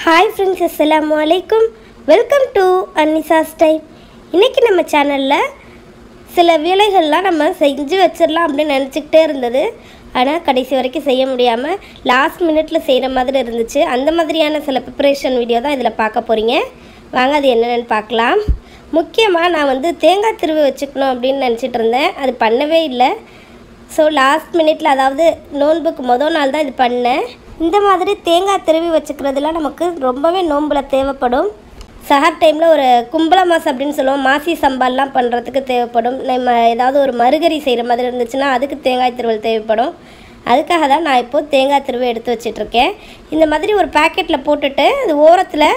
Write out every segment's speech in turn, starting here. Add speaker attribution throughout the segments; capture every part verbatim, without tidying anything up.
Speaker 1: Hi friends, அஸ்ஸலாமு அலைக்கும். Welcome to Annisa's time. இன்றைக்கி நம்ம சேனலில் சில வேலைகள்லாம் நம்ம செஞ்சு வச்சிடலாம் அப்படின்னு நினச்சிக்கிட்டே இருந்தது. ஆனால் கடைசி வரைக்கும் செய்ய முடியாமல் லாஸ்ட் மினிட்ல செய்கிற மாதிரி இருந்துச்சு. அந்த மாதிரியான சில ப்ரிப்பரேஷன் வீடியோ தான் இதில் பார்க்க போகிறீங்க. வாங்க அது என்னென்னு பார்க்கலாம். முக்கியமாக நான் வந்து தேங்காய் திருவி வச்சுக்கணும் அப்படின்னு நினச்சிட்டு இருந்தேன். அது பண்ணவே இல்லை. ஸோ லாஸ்ட் மினிட்ல, அதாவது நோன்புக்கு மொதல் நாள் தான் இது பண்ணேன். இந்த மாதிரி தேங்காய் திருவி வச்சுக்கிறதுலாம் நமக்கு ரொம்பவே நோம்பில் தேவைப்படும். சஹர் டைமில் ஒரு கும்பல மாஸ் அப்படின்னு சொல்லுவோம், மாசி சம்பால்லாம் பண்ணுறதுக்கு தேவைப்படும். நம்ம ஏதாவது ஒரு மறுகறி செய்கிற மாதிரி இருந்துச்சுன்னா அதுக்கு தேங்காய் திருவல் தேவைப்படும். அதுக்காக தான் நான் இப்போது தேங்காய் திருவி எடுத்து வச்சிட்ருக்கேன். இந்த மாதிரி ஒரு பேக்கெட்டில் போட்டுட்டு அது ஓரத்தில்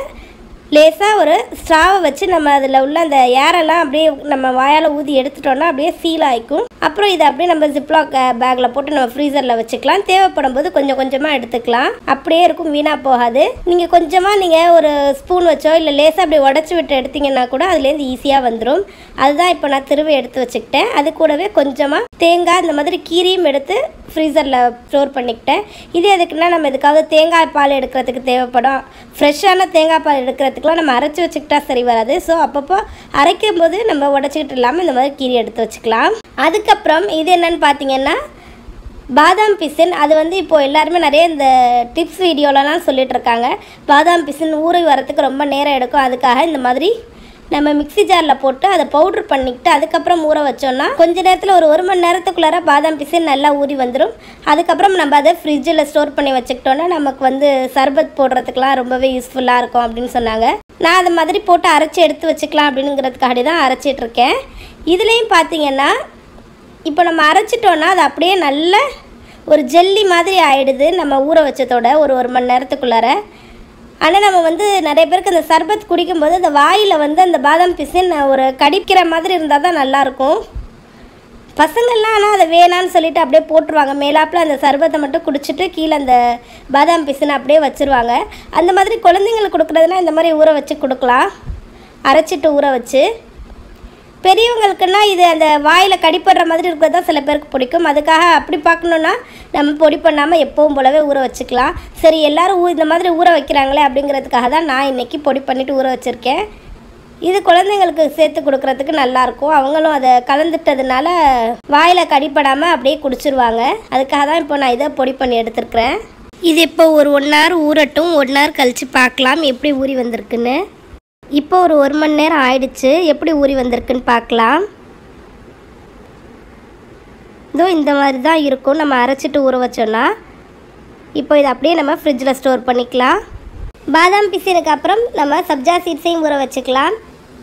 Speaker 1: லேசாக ஒரு ஸ்ட்ராவை வச்சு நம்ம அதில் உள்ள அந்த ஏரெல்லாம் அப்படியே நம்ம வாயால் ஊதி எடுத்துட்டோன்னா அப்படியே சீல் ஆகிக்கும். அப்புறம் இதை அப்படியே நம்ம ஜிப்லாக் பேக்கில் போட்டு நம்ம ஃப்ரீசரில் வச்சுக்கலாம். தேவைப்படும் போது கொஞ்சம் கொஞ்சமாக எடுத்துக்கலாம். அப்படியே இருக்கும், வீணாக போகாது. நீங்கள் கொஞ்சமாக நீங்கள் ஒரு ஸ்பூன் வச்சோ இல்லை லேசாக அப்படியே உடச்சி விட்டு எடுத்திங்கன்னா கூட அதுலேருந்து ஈஸியாக வந்துடும். அதுதான் இப்போ நான் திருவி எடுத்து வச்சுக்கிட்டேன். அது கூடவே கொஞ்சமாக தேங்காய் இந்த மாதிரி கீரியும் எடுத்து ஃப்ரீசரில் ஸ்டோர் பண்ணிக்கிட்டேன். இது எதுக்குன்னா நம்ம எதுக்காவது தேங்காய் பால் எடுக்கிறதுக்கு தேவைப்படும். ஃப்ரெஷ்ஷான தேங்காய் பால் எடுக்கிறதுக்குலாம் நம்ம அரைச்சி வச்சுக்கிட்டா சரி வராது. ஸோ அப்பப்போ அரைக்கும் போது நம்ம உடச்சிக்கிட்டு இல்லாமல் இந்த மாதிரி கீரி எடுத்து வச்சுக்கலாம். அதுக்கப்புறம் இது என்னென்னு பார்த்தீங்கன்னா பாதாம் பிசின். அது வந்து இப்போது எல்லாருமே நிறைய இந்த டிப்ஸ் வீடியோலலாம் சொல்லிகிட்ருக்காங்க. பாதாம் பிசின் ஊறி வரத்துக்கு ரொம்ப நேரம் எடுக்கும். அதுக்காக இந்த மாதிரி நம்ம மிக்சி ஜாரில் போட்டு அதை பவுட்ரு பண்ணிக்கிட்டு அதுக்கப்புறம் ஊற வச்சோன்னா கொஞ்ச நேரத்தில் ஒரு ஒரு மணி நேரத்துக்குள்ளார பாதாம் பிசின் நல்லா ஊறி வந்துடும். அதுக்கப்புறம் நம்ம அதை ஃப்ரிட்ஜில் ஸ்டோர் பண்ணி வச்சுக்கிட்டோன்னா நமக்கு வந்து சர்பத் போடுறதுக்கெலாம் ரொம்பவே யூஸ்ஃபுல்லாக இருக்கும் அப்படின்னு சொன்னாங்க. நான் அதை மாதிரி போட்டு அரைச்சி எடுத்து வச்சுக்கலாம் அப்படிங்கிறதுக்காண்டி தான் அரைச்சிட்ருக்கேன். இதுலேயும் பார்த்தீங்கன்னா இப்போ நம்ம அரைச்சிட்டோன்னா அது அப்படியே நல்ல ஒரு ஜெல்லி மாதிரி ஆகிடுது நம்ம ஊற வச்சதோட ஒரு ஒரு மணி நேரத்துக்குள்ளார. ஆனால் நம்ம வந்து நிறைய பேருக்கு அந்த சர்பத் குடிக்கும்போது அந்த வாயில் வந்து அந்த பாதாம் பிசின் ஒரு கடிக்கிற மாதிரி இருந்தால் தான் நல்லாயிருக்கும். பசங்கள்லாம் ஆனால் அதை வேணான்னு சொல்லிட்டு அப்படியே போட்டுருவாங்க. மேலாப்பில் அந்த சர்பத்தை மட்டும் குடிச்சிட்டு கீழே அந்த பாதாம் பிசின் அப்படியே வச்சுருவாங்க. அந்த மாதிரி குழந்தைங்களுக்கு கொடுக்குறதுனா இந்த மாதிரி ஊற வச்சு கொடுக்கலாம், அரைச்சிட்டு ஊற வச்சு. பெரியவங்களுக்குன்னா இது அந்த வாயில் கடிப்படுற மாதிரி இருக்கிறது தான் சில பேருக்கு பிடிக்கும். அதுக்காக அப்படி பார்க்கணுன்னா நம்ம பொடி பண்ணாமல் எப்பவும் போலவே ஊற வச்சுக்கலாம். சரி, எல்லோரும் ஊ இந்த மாதிரி ஊற வைக்கிறாங்களே அப்படிங்கிறதுக்காக தான் நான் இன்றைக்கி பொடி பண்ணிவிட்டு ஊற வச்சுருக்கேன். இது குழந்தைங்களுக்கு சேர்த்து கொடுக்குறதுக்கு நல்லாயிருக்கும். அவங்களும் அதை கலந்துட்டதுனால வாயில் கடிப்படாமல் அப்படியே குடிச்சிருவாங்க. அதுக்காக தான் இப்போ நான் இதை பொடி பண்ணி எடுத்துருக்கிறேன். இது இப்போ ஒரு ஒன் ஹவர் ஊறட்டும். ஒன் ஹவர் கழித்து பார்க்கலாம் எப்படி ஊறி வந்திருக்குன்னு. இப்போ ஒரு ஒரு மணி நேரம் ஆயிடுச்சு. எப்படி ஊறி வந்திருக்குன்னு பார்க்கலாம். இதோ இந்த மாதிரி தான் இருக்கும் நம்ம அரைச்சிட்டு ஊற வச்சோன்னா. இப்போ இதை அப்படியே நம்ம ஃப்ரிட்ஜில் ஸ்டோர் பண்ணிக்கலாம். பாதாம் பிசினுக்கு அப்புறம் நம்ம சப்ஜா சீட்ஸையும் ஊற வச்சுக்கலாம்.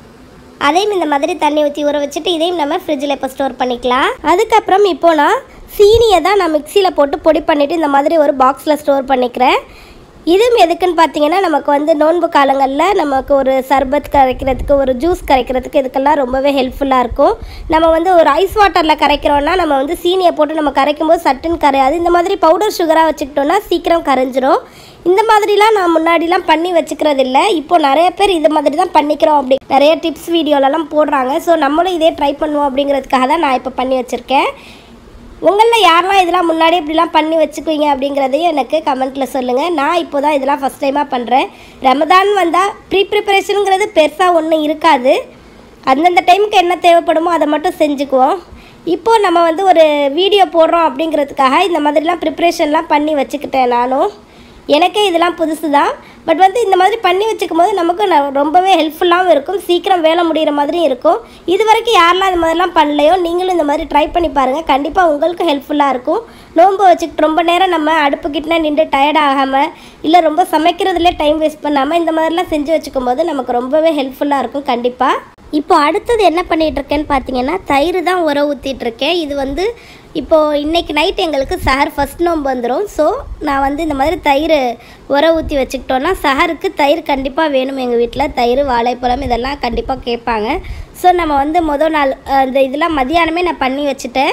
Speaker 1: அதையும் இந்த மாதிரி தண்ணி ஊற்றி ஊற வச்சுட்டு இதையும் நம்ம ஃப்ரிட்ஜில் இப்போ ஸ்டோர் பண்ணிக்கலாம். அதுக்கப்புறம் இப்போ நான் சீனியை தான் நான் மிக்சியில் போட்டு பொடி பண்ணிவிட்டு இந்த மாதிரி ஒரு பாக்ஸில் ஸ்டோர் பண்ணிக்கிறேன். இதுவும் எதுக்குன்னு பார்த்தீங்கன்னா நமக்கு வந்து நோன்பு காலங்களில் நமக்கு ஒரு சர்பத் கரைக்கிறதுக்கு, ஒரு ஜூஸ் கரைக்கிறதுக்கு இதுக்கெல்லாம் ரொம்பவே ஹெல்ப்ஃபுல்லாக இருக்கும். நம்ம வந்து ஒரு ஐஸ் வாட்டரில் கரைக்கிறோன்னா நம்ம வந்து சீனியை போட்டு நம்ம கரைக்கும் போது சட்டுன்னு கரையாது. இந்த மாதிரி பவுடர் சுகராக வச்சுக்கிட்டோன்னா சீக்கிரம் கரைஞ்சிரும். இந்த மாதிரிலாம் நான் முன்னாடிலாம் பண்ணி வச்சுக்கிறது இல்லை. இப்போது நிறைய பேர் இது மாதிரி தான் பண்ணிக்கிறோம். அப்படி நிறைய டிப்ஸ் வீடியோலலாம் போடுறாங்க. ஸோ நம்மளும் இதே ட்ரை பண்ணுவோம் அப்படிங்கிறதுக்காக தான் நான் இப்போ பண்ணி வச்சுருக்கேன். உங்களில் யாரெல்லாம் இதெல்லாம் முன்னாடி இப்படிலாம் பண்ணி வச்சுக்குவீங்க அப்படிங்கிறதையும் எனக்கு கமெண்ட்டில் சொல்லுங்கள். நான் இப்போ தான் இதெல்லாம் ஃபஸ்ட் டைமாக பண்ணுறேன். ரமதான் வந்தால் ப்ரீ ப்ரிப்பரேஷனுங்கிறது பெருசாக ஒன்றும் இருக்காது. அந்தந்த டைமுக்கு என்ன தேவைப்படுமோ அதை மட்டும் செஞ்சுக்குவோம். இப்போது நம்ம வந்து ஒரு வீடியோ போடுறோம் அப்படிங்கிறதுக்காக இந்த மாதிரிலாம் ப்ரிப்ரேஷன்லாம் பண்ணி வச்சுக்கிட்டேன். நானும் எனக்கே இதெல்லாம் புதுசு தான். பட் வந்து இந்த மாதிரி பண்ணி வச்சுக்கும் போது நமக்கு ரொம்பவே ஹெல்ப்ஃபுல்லாகவும் இருக்கும். சீக்கிரம் வேலை முடிகிற மாதிரியும் இருக்கும். இது வரைக்கும் யாரெல்லாம் இந்த மாதிரிலாம் பண்ணலையோ நீங்களும் இந்த மாதிரி ட்ரை பண்ணி பாருங்கள். கண்டிப்பாக உங்களுக்கு ஹெல்ப்ஃபுல்லாக இருக்கும். நோன்பு வச்சுக்கிட்டு ரொம்ப நேரம் நம்ம அடுப்புக்கிட்டே நின்று டயர்ட் ஆகாமல் இல்லை ரொம்ப சமைக்கிறதுலே டைம் வேஸ்ட் பண்ணாமல் இந்த மாதிரிலாம் செஞ்சு வச்சுக்கும் போது நமக்கு ரொம்பவே ஹெல்ப்ஃபுல்லாக இருக்கும் கண்டிப்பாக. இப்போ அடுத்தது என்ன பண்ணிகிட்ருக்கேன்னு பார்த்தீங்கன்னா தயிர் தான் உர ஊற்றிட்டுருக்கேன். இது வந்து இப்போது இன்றைக்கி நைட் எங்களுக்கு சஹர் ஃபஸ்ட் நோம்பு வந்துடும். ஸோ நான் வந்து இந்த மாதிரி தயிர் உர ஊற்றி வச்சுக்கிட்டோன்னா சஹருக்கு தயிர் கண்டிப்பாக வேணும். எங்கள் வீட்டில் தயிர், வாழைப்பழம் இதெல்லாம் கண்டிப்பாக கேட்பாங்க. ஸோ நம்ம வந்து மொதல் நாள் இந்த இதெல்லாம் மதியானமே நான் பண்ணி வச்சுட்டேன்.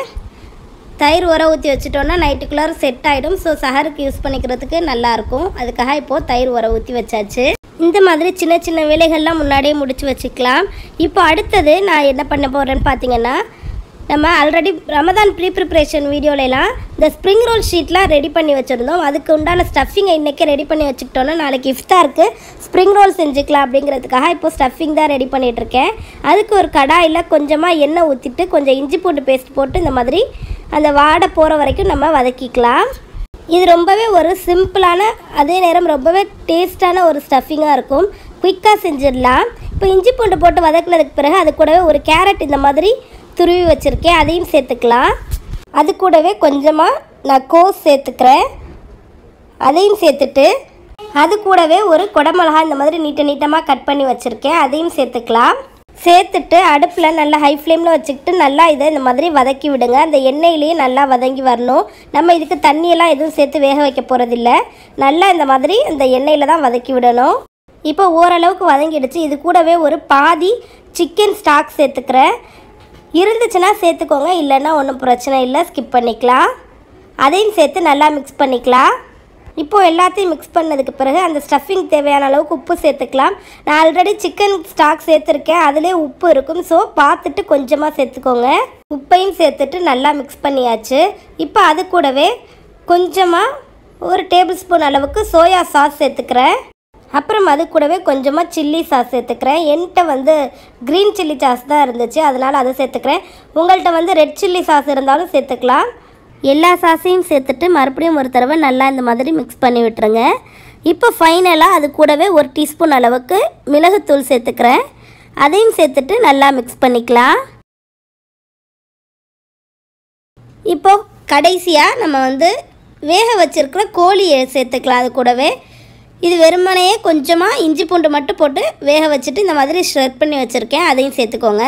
Speaker 1: தயிர் உர ஊற்றி வச்சுட்டோன்னா நைட்டுக்குள்ளார செட் ஆகிடும். ஸோ சஹருக்கு யூஸ் பண்ணிக்கிறதுக்கு நல்லாயிருக்கும். அதுக்காக இப்போது தயிர் உர ஊற்றி வச்சாச்சு. இந்த மாதிரி சின்ன சின்ன வேலைகள்லாம் முன்னாடியே முடித்து வச்சுக்கலாம். இப்போ அடுத்தது நான் என்ன பண்ண போகிறேன்னு பார்த்தீங்கன்னா நம்ம ஆல்ரெடி ரமதான் ப்ரீ ப்ரிப்ரேஷன் வீடியோலலாம் இந்த ஸ்ப்ரிங் ரோல் ஷீட்லாம் ரெடி பண்ணி வச்சுருந்தோம். அதுக்கு உண்டான ஸ்டஃபிங்கை இன்றைக்கி ரெடி பண்ணி வச்சுக்கிட்டோன்னா நாளைக்கு இஃப்தாருக்கு ஸ்ப்ரிங் ரோல் செஞ்சுக்கலாம் அப்படிங்கிறதுக்காக இப்போது ஸ்டஃபிங் தான் ரெடி பண்ணிகிட்ருக்கேன். அதுக்கு ஒரு கடாயில் கொஞ்சமாக எண்ணெய் ஊற்றிட்டு கொஞ்சம் இஞ்சி பூண்டு பேஸ்ட் போட்டு இந்த மாதிரி அந்த வாடை போகிற வரைக்கும் நம்ம வதக்கிக்கலாம். இது ரொம்பவே ஒரு சிம்பிளான அதே நேரம் ரொம்பவே டேஸ்டான ஒரு ஸ்டஃபிங்காக இருக்கும். குயிக்காக செஞ்சிடலாம். இப்போ இஞ்சி பூண்டு போட்டு வதக்கினதுக்கு பிறகு அது கூடவே ஒரு கேரட் இந்த மாதிரி துருவி வச்சுருக்கேன், அதையும் சேர்த்துக்கலாம். அது கூடவே கொஞ்சமாக நான் கோஸ் சேர்த்துக்கிறேன், அதையும் சேர்த்துட்டு அது கூடவே ஒரு குடமிளகா இந்த மாதிரி நீட்ட நீட்டமாக கட் பண்ணி வச்சுருக்கேன், அதையும் சேர்த்துக்கலாம். சேர்த்துட்டு அடுப்பில் நல்லா ஹை ஃப்ளேமில் வச்சுக்கிட்டு நல்லா இதை இந்த மாதிரி வதக்கி விடுங்க. அந்த எண்ணெயிலேயே நல்லா வதங்கி வரணும். நம்ம இதுக்கு தண்ணியெல்லாம் எதுவும் சேர்த்து வேக வைக்க போகிறதில்ல. நல்லா இந்த மாதிரி அந்த எண்ணெயில் தான் வதக்கி விடணும். இப்போ ஓரளவுக்கு வதங்கிடுச்சு. இது கூடவே ஒரு பாதி சிக்கன் ஸ்டாக் சேர்த்துக்கிறேன். இருந்துச்சுன்னா சேர்த்துக்கோங்க, இல்லைன்னா ஒன்றும் பிரச்சனை இல்லை, ஸ்கிப் பண்ணிக்கலாம். அதையும் சேர்த்து நல்லா மிக்ஸ் பண்ணிக்கலாம். இப்போது எல்லாத்தையும் மிக்ஸ் பண்ணதுக்கு பிறகு அந்த ஸ்டஃபிங் தேவையான அளவுக்கு உப்பு சேர்த்துக்கலாம். நான் ஆல்ரெடி சிக்கன் ஸ்டாக் சேர்த்துருக்கேன், அதிலே உப்பு இருக்கும். ஸோ பார்த்துட்டு கொஞ்சமாக சேர்த்துக்கோங்க. உப்பையும் சேர்த்துட்டு நல்லா மிக்ஸ் பண்ணியாச்சு. இப்போ அது கூடவே கொஞ்சமாக ஒரு டேபிள் ஸ்பூன் அளவுக்கு சோயா சாஸ் சேர்த்துக்கிறேன். அப்புறம் அது கூடவே கொஞ்சமாக சில்லி சாஸ் சேர்த்துக்கிறேன். என்கிட்ட வந்து க்ரீன் சில்லி சாஸ் தான் இருந்துச்சு, அதனால் அதை சேர்த்துக்கிறேன். உங்கள்கிட்ட வந்து ரெட் சில்லி சாஸ் இருந்தாலும் சேர்த்துக்கலாம். எல்லா சாஸையும் சேர்த்துட்டு மறுபடியும் ஒரு தடவை நல்லா இந்த மாதிரி மிக்ஸ் பண்ணி விட்டுருங்க. இப்போ ஃபைனலாக அது கூடவே ஒரு டீஸ்பூன் அளவுக்கு மிளகுத்தூள் சேர்த்துக்கிறேன், அதையும் சேர்த்துட்டு நல்லா மிக்ஸ் பண்ணிக்கலாம். இப்போ கடைசியாக நம்ம வந்து வேக வச்சுருக்கிற கோழியை சேர்த்துக்கலாம். அது கூடவே இது வெறுமனையே கொஞ்சமாக இஞ்சி பூண்டு மட்டும் போட்டு வேக வச்சுட்டு இந்த மாதிரி ஷ்ரெட் பண்ணி வச்சுருக்கேன், அதையும் சேர்த்துக்கோங்க.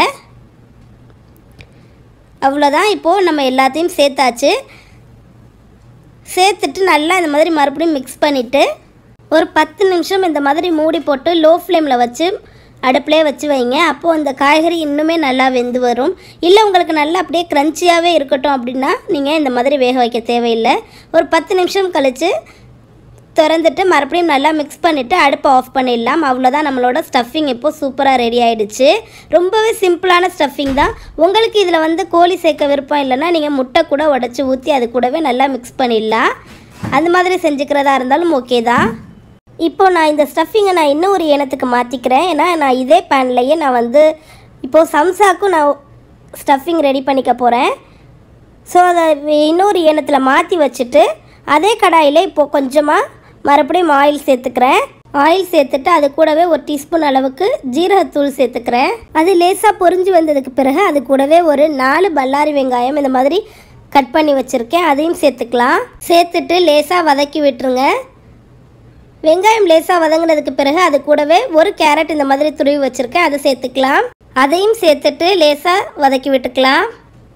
Speaker 1: அவ்வளோதான். இப்போது நம்ம எல்லாத்தையும் சேர்த்தாச்சு. சேர்த்துட்டு நல்லா இந்த மாதிரி மறுபடியும் மிக்ஸ் பண்ணிவிட்டு ஒரு பத்து நிமிஷம் இந்த மாதிரி மூடி போட்டு லோ ஃப்ளேமில் வச்சு அடுப்பிலே வச்சு வைங்க. அப்போது அந்த காய்கறி இன்னுமே நல்லா வெந்து வரும். இல்லை உங்களுக்கு நல்லா அப்படியே க்ரன்ச்சியாகவே இருக்கட்டும் அப்படின்னா நீங்கள் இந்த மாதிரி வேக வைக்க தேவையில்லை. ஒரு பத்து நிமிஷம் கழித்து திறந்துட்டு மறுபடியும் நல்லா மிக்ஸ் பண்ணிவிட்டு அடுப்பை ஆஃப் பண்ணிடலாம். அவ்வளோதான், நம்மளோட ஸ்டஃபிங் இப்போது சூப்பராக ரெடி ஆகிடுச்சு. ரொம்பவே சிம்பிளான ஸ்டஃபிங் தான். உங்களுக்கு இதில் வந்து கோழி சேர்க்க விருப்பம் இல்லைன்னா நீங்கள் முட்டை கூட உடச்சி ஊற்றி அது கூடவே நல்லா மிக்ஸ் பண்ணிடலாம். அந்த மாதிரி செஞ்சுக்கிறதா இருந்தாலும் ஓகே தான். இப்போது நான் இந்த ஸ்டஃபிங்கை நான் இன்னும் ஒரு ஏனத்துக்கு மாற்றிக்கிறேன். ஏன்னா நான் இதே பேன்லேயே நான் வந்து இப்போது சம்சாக்கும் நான் ஸ்டஃபிங் ரெடி பண்ணிக்க போகிறேன். ஸோ அதை இன்னொரு ஏனத்தில் மாற்றி வச்சுட்டு அதே கடாயில் இப்போது கொஞ்சமாக மறுபடியும் ஆயில் சேர்த்துக்கிறேன். ஆயில் சேர்த்துட்டு அது கூடவே ஒரு டீஸ்பூன் அளவுக்கு ஜீரகத்தூள் சேர்த்துக்கிறேன். அது லேசாக பொரிஞ்சு வந்ததுக்கு பிறகு அது கூடவே ஒரு நாலு பல்லாரி வெங்காயம் இந்த மாதிரி கட் பண்ணி வச்சுருக்கேன், அதையும் சேர்த்துக்கலாம். சேர்த்துட்டு லேசாக வதக்கி விட்டுருங்க. வெங்காயம் லேசாக வதங்கினதுக்கு பிறகு அது கூடவே ஒரு கேரட் இந்த மாதிரி துருவி வச்சுருக்கேன், அதை சேர்த்துக்கலாம். அதையும் சேர்த்துட்டு லேசாக வதக்கி விட்டுக்கலாம்.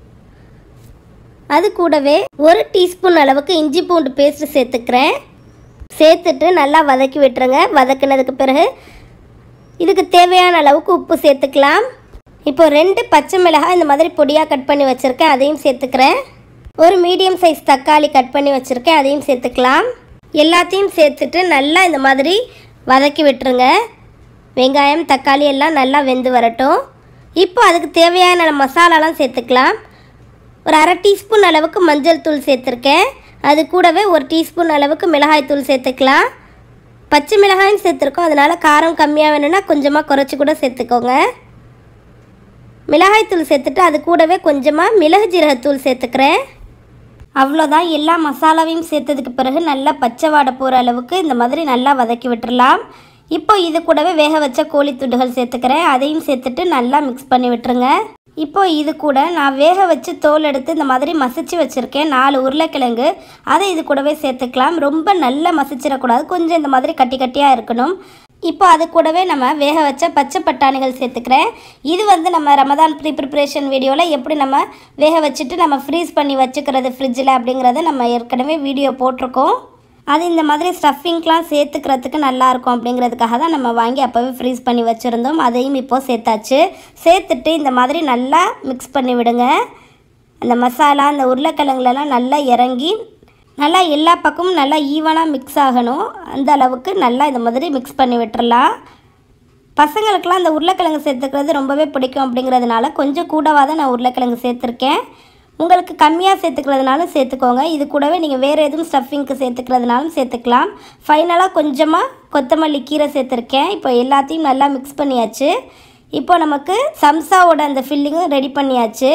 Speaker 1: அது கூடவே ஒரு டீஸ்பூன் அளவுக்கு இஞ்சி பூண்டு பேஸ்ட்டு சேர்த்துக்கிறேன். சேர்த்துட்டு நல்லா வதக்கி விட்டுருங்க. வதக்கினதுக்கு பிறகு இதுக்கு தேவையான அளவுக்கு உப்பு சேர்த்துக்கலாம். இப்போ ரெண்டு பச்சை மிளகாய் இந்த மாதிரி பொடியாக கட் பண்ணி வச்சுருக்கேன், அதையும் சேர்த்துக்கிறேன். ஒரு மீடியம் சைஸ் தக்காளி கட் பண்ணி வச்சுருக்கேன், அதையும் சேர்த்துக்கலாம். எல்லாத்தையும் சேர்த்துட்டு நல்லா இந்த மாதிரி வதக்கி விட்டுருங்க. வெங்காயம் தக்காளி எல்லாம் நல்லா வெந்து வரட்டும். இப்போ அதுக்கு தேவையான மசாலாலாம் சேர்த்துக்கலாம். ஒரு அரை டீஸ்பூன் அளவுக்கு மஞ்சள் தூள் சேர்த்துருக்கேன். அது கூடவே ஒரு டீஸ்பூன் அளவுக்கு மிளகாய் தூள் சேர்த்துக்கலாம். பச்சை மிளகாயும் சேர்த்துருக்கோம், அதனால் காரம் கம்மியாக வேணும்னா கொஞ்சமாக குறைச்சி கூட சேர்த்துக்கோங்க. மிளகாய் தூள் சேர்த்துட்டு அது கூடவே கொஞ்சமாக மிளகு ஜீரகத்தூள் சேர்த்துக்கிறேன். அவ்வளோதான். எல்லா மசாலாவையும் சேர்த்ததுக்கு பிறகு நல்லா பச்சை வாடை போகிற அளவுக்கு இந்த மாதிரி நல்லா வதக்கி விட்டுடலாம். இப்போ இது கூடவே வேக வச்ச கோழி துண்டுகள் சேர்த்துக்கிறேன், அதையும் சேர்த்துட்டு நல்லா மிக்ஸ் பண்ணி விட்டுருங்க. இப்போ இது கூட நான் வேக வச்சு தோல் எடுத்து இந்த மாதிரி மசிச்சு வச்சுருக்கேன் நாலு உருளைக்கிழங்கு, அதை இது கூடவே சேர்த்துக்கலாம். ரொம்ப நல்லா மசிச்சிடக்கூடாது, கொஞ்சம் இந்த மாதிரி கட்டி கட்டியாக இருக்கணும். இப்போ அது கூடவே நம்ம வேக வச்ச பச்சை பட்டாணிகள் சேர்த்துக்கிறேன். இது வந்து நம்ம ரமதான் ப்ரீ ப்ரிப்ரேஷன் வீடியோவில் எப்படி நம்ம வேக வச்சுட்டு நம்ம ஃப்ரீஸ் பண்ணி வச்சுக்கிறது ஃப்ரிட்ஜில் அப்படிங்கிறத நம்ம ஏற்கனவே வீடியோ போட்டிருக்கோம். அது இந்த மாதிரி ஸ்டஃபிங்க்லாம் சேர்த்துக்கிறதுக்கு நல்லாயிருக்கும் அப்படிங்கிறதுக்காக தான் நம்ம வாங்கி அப்போவே ஃப்ரீஸ் பண்ணி வச்சுருந்தோம். அதையும் இப்போது சேர்த்தாச்சு. சேர்த்துட்டு இந்த மாதிரி நல்லா மிக்ஸ் பண்ணி விடுங்க. அந்த மசாலா அந்த உருளைக்கிழங்குலலாம் நல்லா இறங்கி நல்லா எல்லா பக்கமும் நல்லா ஈவனாக மிக்ஸ் ஆகணும். அந்த அளவுக்கு நல்லா இந்த மாதிரி மிக்ஸ் பண்ணி விட்டுறலாம். பசங்களுக்கெல்லாம் அந்த உருளைக்கிழங்கு சேர்த்துக்கிறது ரொம்பவே பிடிக்கும் அப்படிங்கிறதுனால கொஞ்சம் கூடவாக தான் நான் உருளைக்கிழங்கு சேர்த்துருக்கேன். உங்களுக்கு கம்மியாக சேர்த்துக்கிறதுனாலும் சேர்த்துக்கோங்க. இது கூடவே நீங்கள் வேறு எதுவும் ஸ்டஃபிங்க்கு சேர்த்துக்கிறதுனாலும் சேர்த்துக்கலாம். ஃபைனலாக கொஞ்சமாக கொத்தமல்லி கீரை சேர்த்துருக்கேன். இப்போ எல்லாத்தையும் நல்லா மிக்ஸ் பண்ணியாச்சு. இப்போ நமக்கு சம்சாவோட அந்த ஃபில்லிங்கும் ரெடி பண்ணியாச்சு.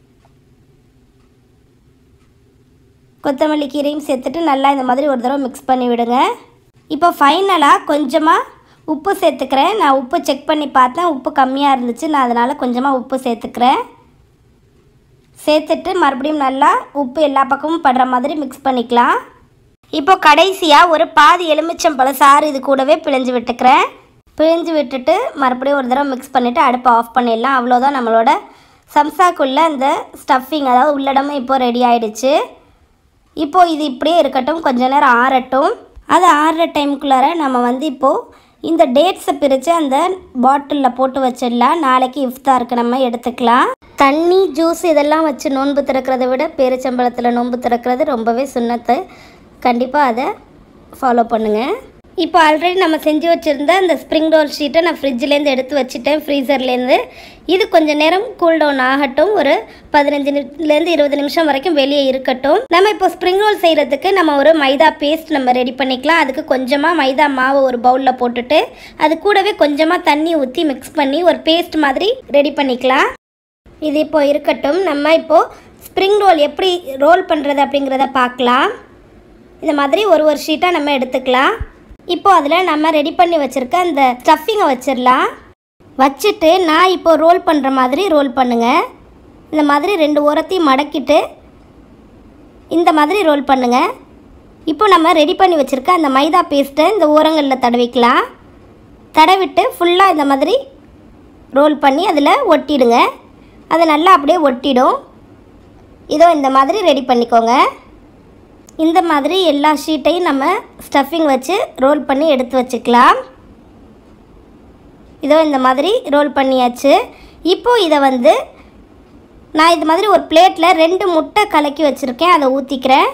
Speaker 1: கொத்தமல்லி கீரையும் சேர்த்துட்டு நல்லா இந்த மாதிரி ஒரு தடவை மிக்ஸ் பண்ணி விடுங்க. இப்போ ஃபைனலாக கொஞ்சமாக உப்பு சேர்த்துக்கிறேன். நான் உப்பு செக் பண்ணி பார்த்தேன், உப்பு கம்மியாக இருந்துச்சு. நான் அதனால் கொஞ்சமாக உப்பு சேர்த்துக்கிறேன். சேர்த்துட்டு மறுபடியும் நல்லா உப்பு எல்லா பக்கமும் படுற மாதிரி மிக்ஸ் பண்ணிக்கலாம். இப்போ கடைசியாக ஒரு பாதி எலுமிச்சம்பழம் சாறு இது கூடவே பிழிஞ்சு விட்டுக்கிறேன். பிழிஞ்சு விட்டுட்டு மறுபடியும் ஒரு தடவை மிக்ஸ் பண்ணிவிட்டு அடுப்பை ஆஃப் பண்ணிடலாம். அவ்வளோதான், நம்மளோட சம்சாக்குள்ளே இந்த ஸ்டஃபிங் அதாவது உள்ளடமும் இப்போது ரெடி ஆகிடுச்சு. இப்போது இது இப்படியே இருக்கட்டும், கொஞ்ச நேரம் ஆறட்டும். அது ஆறுற டைமுக்குள்ளார நம்ம வந்து இப்போது இந்த டேட்ஸை பிரித்து அந்த பாட்டிலில் போட்டு வச்சிடலாம். நாளைக்கு இஃப்தாருக்கு நம்ம எடுத்துக்கலாம். தண்ணி ஜூஸ் இதெல்லாம் வச்சு நோன்பு திறக்கிறத விட பேரிச்சம்பழத்தில் நோன்பு திறக்கிறது ரொம்பவே சுன்னத்து. கண்டிப்பாக அதை ஃபாலோ பண்ணுங்கள். இப்போ ஆல்ரெடி நம்ம செஞ்சு வச்சுருந்த அந்த ஸ்ப்ரிங் ரோல் ஷீட்டை நான் ஃப்ரிட்ஜிலேருந்து எடுத்து வச்சுட்டேன், ஃப்ரீசர்லேருந்து. இது கொஞ்சம் நேரம் கூல் டவுன் ஆகட்டும். ஒரு பதினஞ்சுலேருந்து இருபது நிமிஷம் வரைக்கும் வெளியே இருக்கட்டும். நம்ம இப்போ ஸ்ப்ரிங் ரோல் செய்கிறதுக்கு நம்ம ஒரு மைதா பேஸ்ட் நம்ம ரெடி பண்ணிக்கலாம். அதுக்கு கொஞ்சமாக மைதா மாவு ஒரு பவுலில் போட்டுட்டு அது கூடவே கொஞ்சமாக தண்ணி ஊற்றி மிக்ஸ் பண்ணி ஒரு பேஸ்ட் மாதிரி ரெடி பண்ணிக்கலாம். இது இப்போ இருக்கட்டும். நம்ம இப்போது ஸ்ப்ரிங் ரோல் எப்படி ரோல் பண்ணுறது அப்படிங்கிறத பார்க்கலாம். இந்த மாதிரி ஒரு ஒரு ஷீட்டாக நம்ம எடுத்துக்கலாம். இப்போ அதில் நம்ம ரெடி பண்ணி வச்சுருக்க அந்த ஸ்டஃபிங்கை வச்சிடலாம். வச்சுட்டு நான் இப்போ ரோல் பண்ணுற மாதிரி ரோல் பண்ணுங்கள். இந்த மாதிரி ரெண்டு ஓரத்தையும் மடக்கிட்டு இந்த மாதிரி ரோல் பண்ணுங்கள். இப்போ நம்ம ரெடி பண்ணி வச்சுருக்க அந்த மைதா பேஸ்ட்டை இந்த ஓரங்களில் தடவிக்கலாம். தடவிட்டு ஃபுல்லாக இந்த மாதிரி ரோல் பண்ணி அதில் ஒட்டிடுங்க. அதை நல்லா அப்படியே ஒட்டிடும். இதோ இந்த மாதிரி ரெடி பண்ணிக்கோங்க. இந்த மாதிரி எல்லா ஷீட்டையும் நம்ம ஸ்டஃபிங் வச்சு ரோல் பண்ணி எடுத்து வச்சுக்கலாம். இதோ இந்த மாதிரி ரோல் பண்ணியாச்சு. இப்போது இதை வந்து நான் இது மாதிரி ஒரு பிளேட்டில் ரெண்டு முட்டை கலக்கி வச்சுருக்கேன், அதை ஊற்றிக்கிறேன்.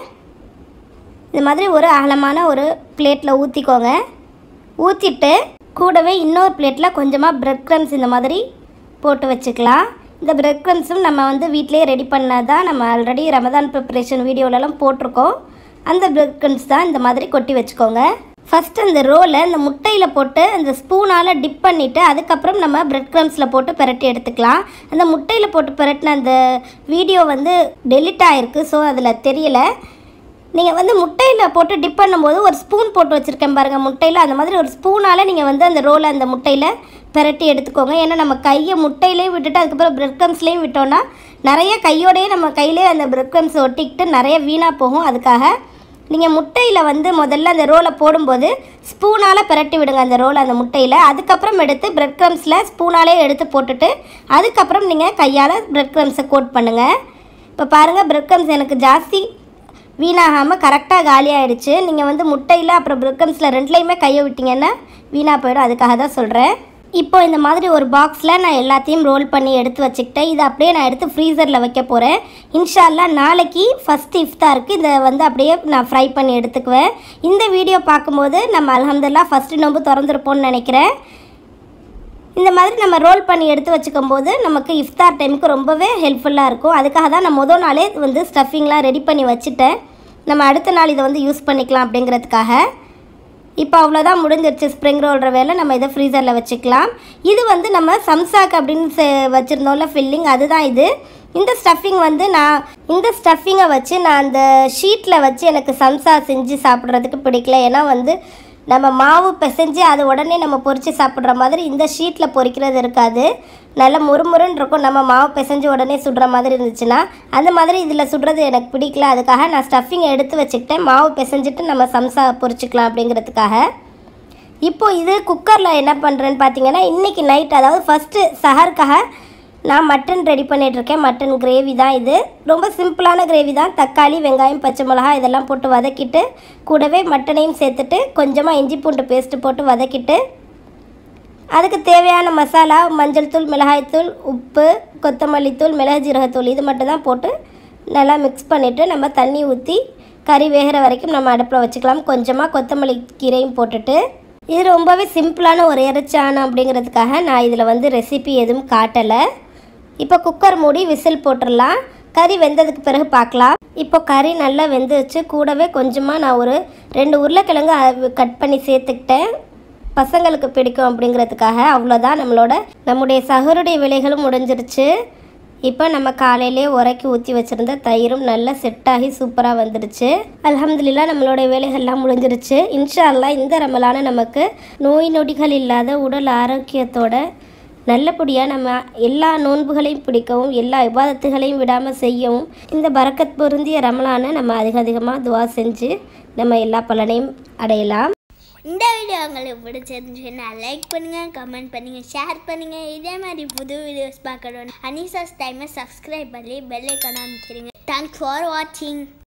Speaker 1: இந்த மாதிரி ஒரு அகலமான ஒரு பிளேட்டில் ஊற்றிக்கோங்க. ஊற்றிட்டு கூடவே இன்னொரு பிளேட்டில் கொஞ்சமாக பிரெட் க்ரம்ஸ் இந்த மாதிரி போட்டு வச்சுக்கலாம். இந்த பிரெட் க்ரம்ஸும் நம்ம வந்து வீட்டிலேயே ரெடி பண்ணதான். நம்ம ஆல்ரெடி ரமதான் ப்ரிப்பரேஷன் வீடியோலலாம் போட்டிருக்கோம். அந்த பிரெட் க்ரம்ஸ் தான் இந்த மாதிரி கொட்டி வச்சுக்கோங்க. ஃபஸ்ட்டு அந்த ரோலை இந்த முட்டையில் போட்டு அந்த ஸ்பூனால் டிப் பண்ணிவிட்டு அதுக்கப்புறம் நம்ம பிரெட் க்ரம்ஸில் போட்டு பிரட்டி எடுத்துக்கலாம். அந்த முட்டையில் போட்டு பிரட்டின அந்த வீடியோ வந்து டெலிட் ஆகிருக்கு, ஸோ அதில் தெரியலை. நீங்கள் வந்து முட்டையில் போட்டு டிப் பண்ணும்போது ஒரு ஸ்பூன் போட்டு வச்சுருக்கேன் பாருங்கள் முட்டையில். அந்த மாதிரி ஒரு ஸ்பூனால் நீங்கள் வந்து அந்த ரோலை அந்த முட்டையில் பிரட்டி எடுத்துக்கோங்க. ஏன்னா நம்ம கையை முட்டையிலையும் விட்டுட்டு அதுக்கப்புறம் பிரெட் க்ரம்ஸ்லேயும் விட்டோன்னா நிறைய கையோடையே நம்ம கையிலே அந்த பிரெட் க்ரம்ஸ் ஒட்டிக்கிட்டு நிறைய வீணாக போகும். அதுக்காக நீங்கள் முட்டையில் வந்து முதல்ல அந்த ரோலை போடும்போது ஸ்பூனால் பிரட்டி விடுங்க அந்த ரோலை அந்த முட்டையில். அதுக்கப்புறம் எடுத்து பிரெட் க்ரம்ஸில் ஸ்பூனாலே எடுத்து போட்டுட்டு அதுக்கப்புறம் நீங்கள் கையால் பிரெட் க்ரம்ஸை கோட் பண்ணுங்கள். இப்போ பாருங்கள், பிரெட் க்ரம்ஸ் எனக்கு ஜாஸ்தி வீணாகாமல் கரெக்டாக காலி ஆகிடுச்சு. நீங்கள் வந்து முட்டையில் அப்புறம் பிரெட் க்ரம்ஸில் ரெண்டுலேயுமே கையை விட்டிங்கன்னா வீணாக போயிடும். அதுக்காக தான் சொல்கிறேன். இப்போ இந்த மாதிரி ஒரு பாக்ஸில் நான் எல்லாத்தையும் ரோல் பண்ணி எடுத்து வச்சுக்கிட்டேன். இதை அப்படியே நான் எடுத்து ஃப்ரீசரில் வைக்க போகிறேன். இன்ஷா அல்லாஹ் நாளைக்கு ஃபஸ்ட் இஃப்தாருக்கு இதை வந்து அப்படியே நான் ஃப்ரை பண்ணி எடுத்துக்குவேன். இந்த வீடியோ பார்க்கும்போது நம்ம அல்ஹம்துலில்லாஹ் ஃபஸ்ட்டு நோன்பு திறந்துருப்போம்னு நினைக்கிறேன். இந்த மாதிரி நம்ம ரோல் பண்ணி எடுத்து வச்சுக்கும் போது நமக்கு இஃப்தார் டைமுக்கு ரொம்பவே ஹெல்ப்ஃபுல்லாக இருக்கும். அதுக்காக தான் நான் முதல் நாளே வந்து ஸ்டஃபிங்லாம் ரெடி பண்ணி வச்சுட்டேன். நம்ம அடுத்த நாள் இதை வந்து யூஸ் பண்ணிக்கலாம் அப்படிங்கிறதுக்காக. இப்போ அவ்வளோதான், முடிஞ்சிருச்சு ஸ்ப்ரிங் ரோல்ற வேலை. நம்ம இதை ஃப்ரீசரில் வச்சுக்கலாம். இது வந்து நம்ம சம்சாக் அப்படின்னு வச்சுருந்தோம்ல ஃபில்லிங், அதுதான் இது. இந்த ஸ்டஃபிங் வந்து நான் இந்த ஸ்டஃபிங்கை வச்சு நான் அந்த ஷீட்டில் வச்சு எனக்கு சம்சா செஞ்சு சாப்பிட்றதுக்கு பிடிக்கல. ஏன்னா வந்து நம்ம மாவு பிசைஞ்சு அதை உடனே நம்ம பொரித்து சாப்பிட்ற மாதிரி இந்த ஷீட்டில் பொரிக்கிறது இருக்காது. நல்லா முறுமுறுன்னு இருக்கும். நம்ம மாவு பிசைஞ்சு உடனே சுடுற மாதிரி இருந்துச்சுன்னா அந்த மாதிரி இதில் சுடுறது எனக்கு பிடிக்கல. அதுக்காக நான் ஸ்டஃபிங்கை எடுத்து வச்சுக்கிட்டேன். மாவு பிசைஞ்சிட்டு நம்ம சம்சா பொரிச்சிக்கலாம் அப்படிங்கிறதுக்காக. இப்போது இது குக்கரில் என்ன பண்ணுறேன்னு பார்த்தீங்கன்னா, இன்றைக்கி நைட் அதாவது ஃபஸ்ட்டு சஹருக்காக நான் மட்டன் ரெடி பண்ணிகிட்ருக்கேன். மட்டன் கிரேவி தான் இது. ரொம்ப சிம்பிளான கிரேவி தான். தக்காளி, வெங்காயம், பச்சை மிளகா இதெல்லாம் போட்டு வதக்கிட்டு கூடவே மட்டனையும் சேர்த்துட்டு கொஞ்சமாக இஞ்சி பூண்டு பேஸ்ட்டு போட்டு வதக்கிட்டு அதுக்கு தேவையான மசாலா மஞ்சள் தூள், மிளகாய்த்தூள், உப்பு, கொத்தமல்லி தூள், மிளகு ஜீரகத்தூள் இது மட்டும் தான் போட்டு நல்லா மிக்ஸ் பண்ணிவிட்டு நம்ம தண்ணி ஊற்றி கறி வேகிற வரைக்கும் நம்ம அடுப்பில் வச்சுக்கலாம். கொஞ்சமாக கொத்தமல்லி கீரையும் போட்டுட்டு இது ரொம்பவே சிம்பிளான ஒரு இறைச்சானம் அப்படிங்கிறதுக்காக நான் இதில் வந்து ரெசிபி எதுவும் காட்டலை. இப்போ குக்கர் மூடி விசில் போட்டுடலாம். கறி வெந்ததுக்கு பிறகு பார்க்கலாம். இப்போ கறி நல்லா வெந்துச்சு. கூடவே கொஞ்சமாக நான் ஒரு ரெண்டு உருளைக்கிழங்கு கட் பண்ணி சேர்த்துக்கிட்டேன், பசங்களுக்கு பிடிக்கும் அப்படிங்கிறதுக்காக. அவ்வளோதான், நம்மளோட நம்முடைய சகருடைய வேலைகளும் முடிஞ்சிருச்சு. இப்போ நம்ம காலையிலே உரைக்கி ஊற்றி வச்சுருந்த தயிரும் நல்லா செட்டாகி சூப்பராக வந்துடுச்சு. அல்ஹம்துலில்லாஹ் நம்மளுடைய வேலைகள்லாம் முடிஞ்சிருச்சு. இன்ஷா அல்லாஹ் இந்த ரமலான நமக்கு நோய் நொடிகள் இல்லாத உடல் ஆரோக்கியத்தோட நல்லபடியாக நம்ம எல்லா நோன்புகளையும் பிடிக்கவும் எல்லா இபாதத்துகளையும் விடாமல் செய்யவும் இந்த பரக்கத் பொருந்திய ரமலானை நம்ம அதிக அதிகமாக துவா செஞ்சு நம்ம எல்லா பலனையும் அடையலாம்.
Speaker 2: இந்த வீடியோ உங்களுக்கு பிடிச்சிருந்துச்சுன்னா லைக் பண்ணுங்கள், கமெண்ட் பண்ணுங்கள், ஷேர் பண்ணுங்கள். இதே மாதிரி புது வீடியோஸ் பார்க்கணும் அனிசாஸ் டைமை சப்ஸ்கிரைப் பண்ணி பெல் ஐக்கான் அமைக்கிறீங்க. தேங்க்ஸ் ஃபார் வாட்சிங்.